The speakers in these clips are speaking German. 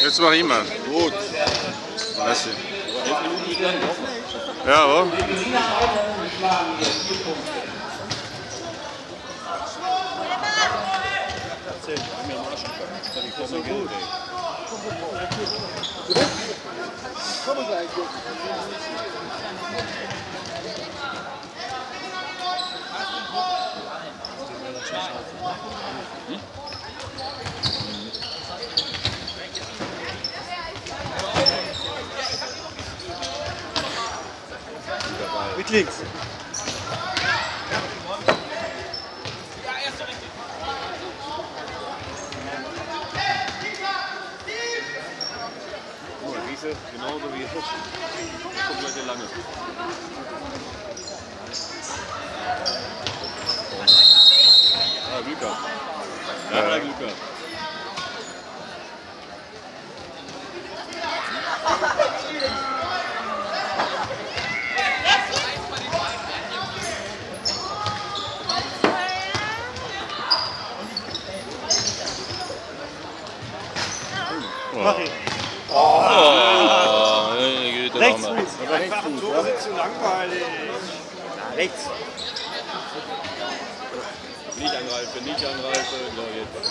Jetzt mach ich mal. Gut. Merci. 11 Minuten ist lang, doch? Ja, oder? Mit links. Genauso wie jetzt. Komplett lange. Ah, Glück gehabt. Ja, Glück gehabt. Mach ihn. Rechts. Einfach ein Tor sind zu langweilig. Na, rechts. Nicht angreifen, nicht angreifen. So, jetzt.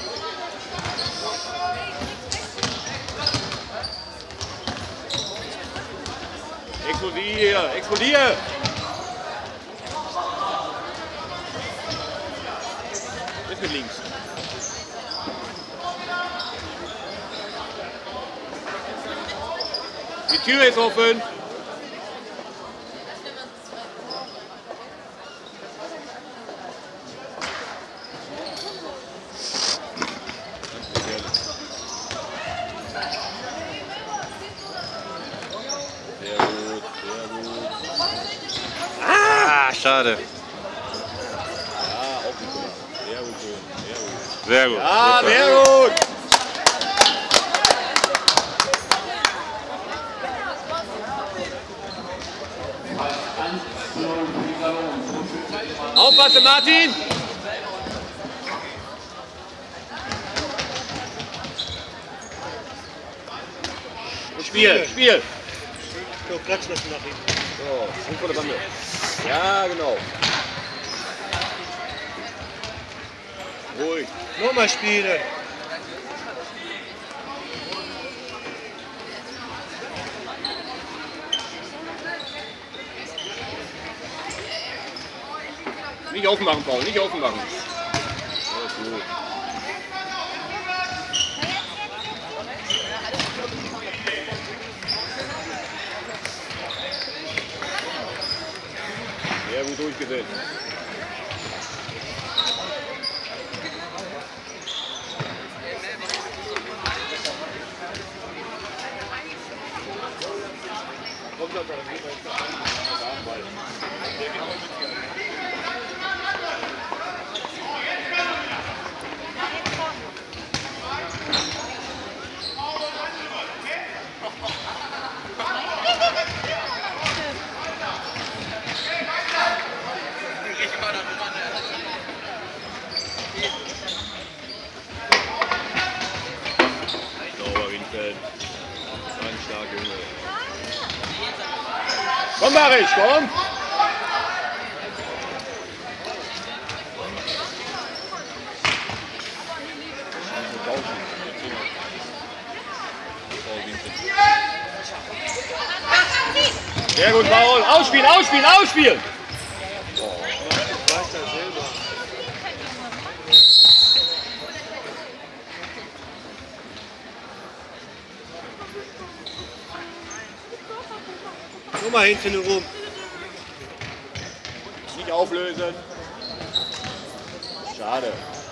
Explodier! Explodier! Jetzt mit links. Die Tür ist offen. Sehr gut, sehr gut. Ah, schade. Ja, auch gut gemacht. Sehr gut, sehr gut. Sehr gut. Ja, Super. sehr gut. Aufpassen, Martin! Spiel, Spiel! So, klatsch lassen nach ihm. So, und vor der Bande. Ja, genau. Ruhig. Nochmal spielen. Nicht offen machen, Paul, nicht offen machen. Ja, ist gut. Sehr gut durchgesetzt. Kommt das dann wieder sauber, Winfeld. Ein starker Junge. Komm, Barisch, komm! Sehr gut, Paul. Ausspielen, ausspielen, ausspielen! Das weiß er selber. Nur mal hinten rum. Nicht auflösen. Schade.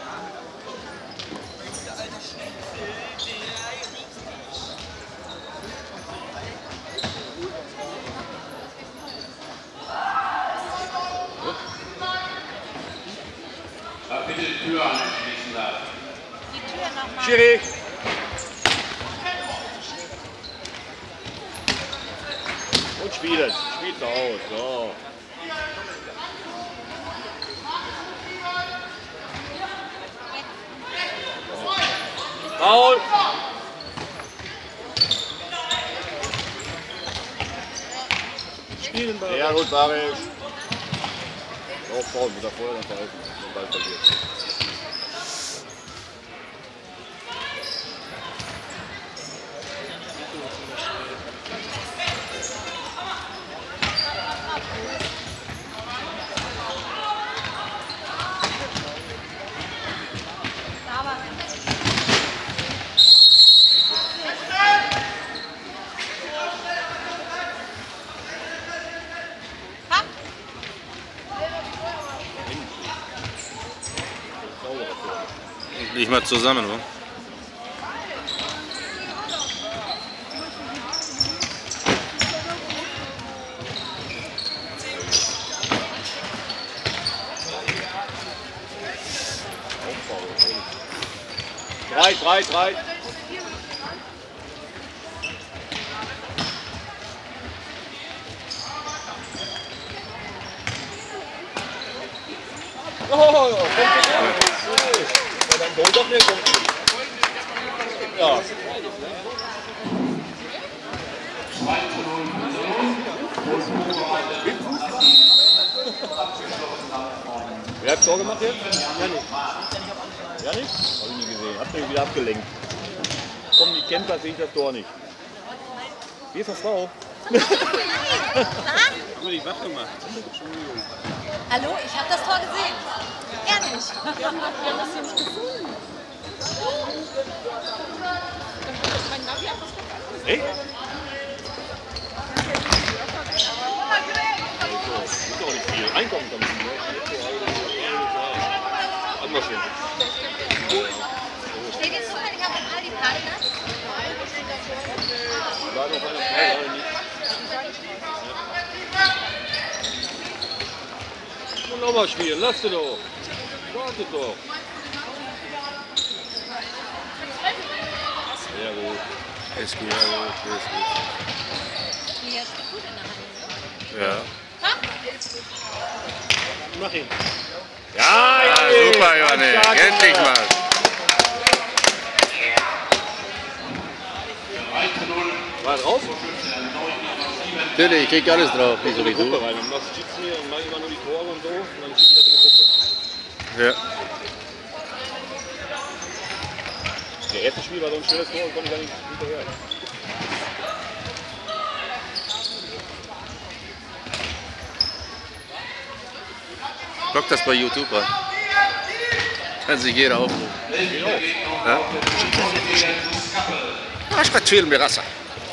Bitte die Tür anschließen lassen. Die Tür nochmal. Schiri. Und spielen. Spielt aus. So. Paul. Spielen bei Sehr gut, Barisch. Auch Foul, wieder vorher dann verhalten, wenn den Ball verliert. Nicht mal zusammen, oder? Drei. Oh, ja, dann doch nicht. Ja. Wer hat Tor gemacht jetzt? Janik. Janik? Hab ich nie gesehen. Hab mich wieder abgelenkt. Kommen die Kämpfer, sehe ich das Tor nicht. Wie ist das Frau? Gut, ich wach gemacht. Hallo, ich habe das Tor gesehen. Ehrlich. Wir haben das hier nicht gefunden. Echt? Ist doch nicht viel. Einkommen kann man nicht. Anders schön. Steht jetzt zufällig auf dem Aldi-Parkplatz? War noch eine Frau, oder nicht? Und nochmal spielen, lass sie doch. Wartet doch. Sehr gut. Ist gut. Hier ist gut in der Hand. Ja. Mach ihn. Ja, Ja, super, Johanne. Endlich mal. 3 zu 0. War drauf? Natürlich, ich krieg alles drauf, wie so In wie die Gruppe du. rein. Dann machst du Chips mir und mach immer nur die Tore und so. Und dann steht das in die Gruppe. Ja. Der erste Spiel war so ein schönes Tor und konnte ich gar nicht hinterher. Block das bei YouTube rein. Kann sich jeder aufrufen. Ja? Ah, ich will mir Rasser.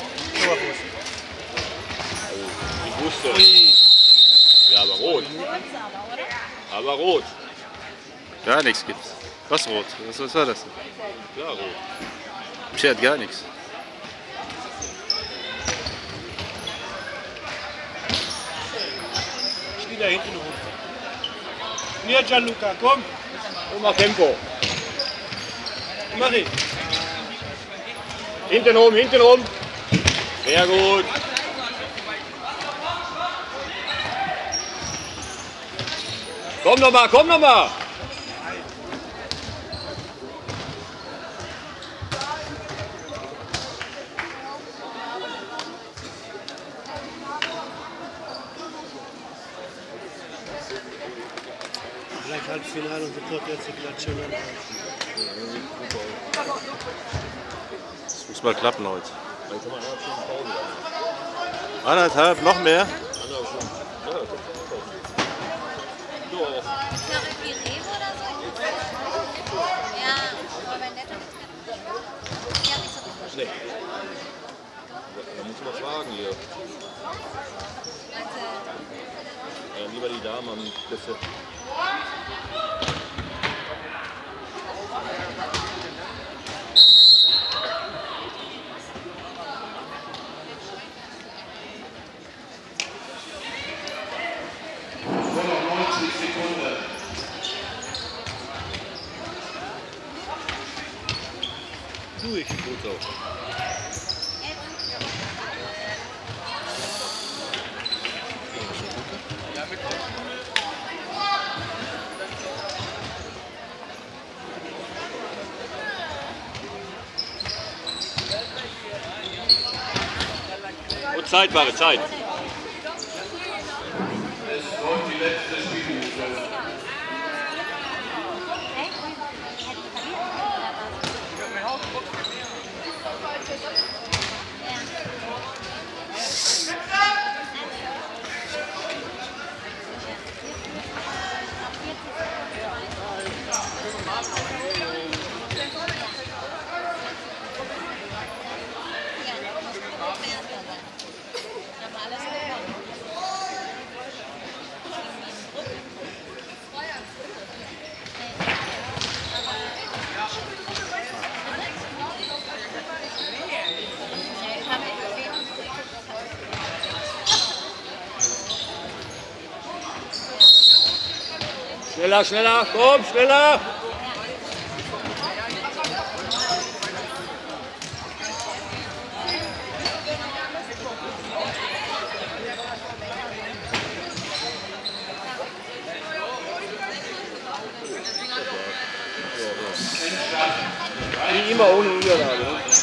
Ich wusste. Ja, aber rot. Aber rot. Gar nichts gibt's. Was rot? Was war das? Klar, rot. Mich hat gar nichts. Spiel da hinten rum. Mir Gianluca, komm. Und mach Tempo. Mach ihn. Hinten rum. Sehr gut. Komm noch mal. Gleich Halbfinale und sofort jetzt die Klatsche. Das muss mal klappen heute. 1,5, noch mehr? Tarifi Rewe oder so? Ja, aber bei Netto nichts mehr. Die haben nicht so gut. Schlecht. Da muss man fragen hier. Lieber die Dame am Buffet. Nur noch 90 Sekunden. Durch. Gut so. Und Zeit. Schneller, schneller, komm, schneller! Wie immer ohne Niederlage.